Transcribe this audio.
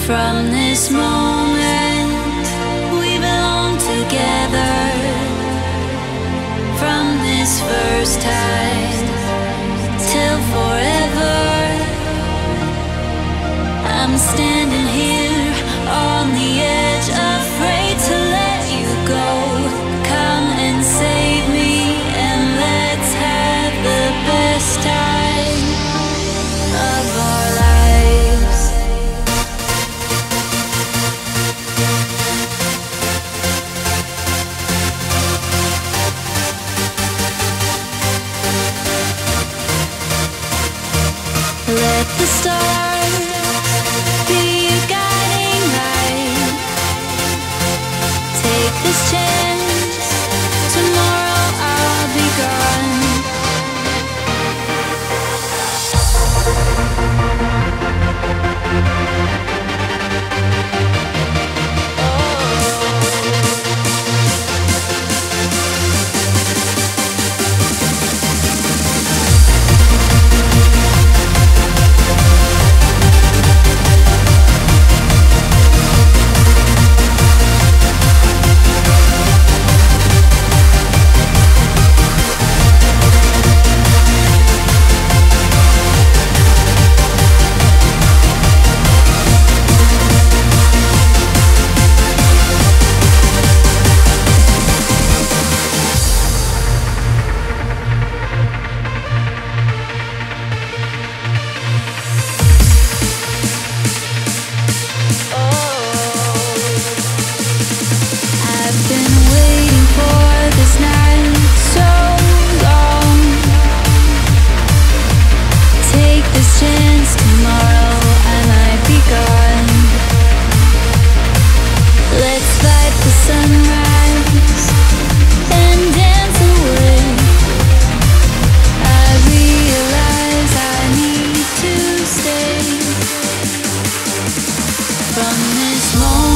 From this moment we belong together. From this first time till forever, I'm standing here on the edge, afraid to let you go. Come and save me, and let's have the best time of our lives. Let the stars be your guiding light. Take this chance, tomorrow I'll be gone. From this moment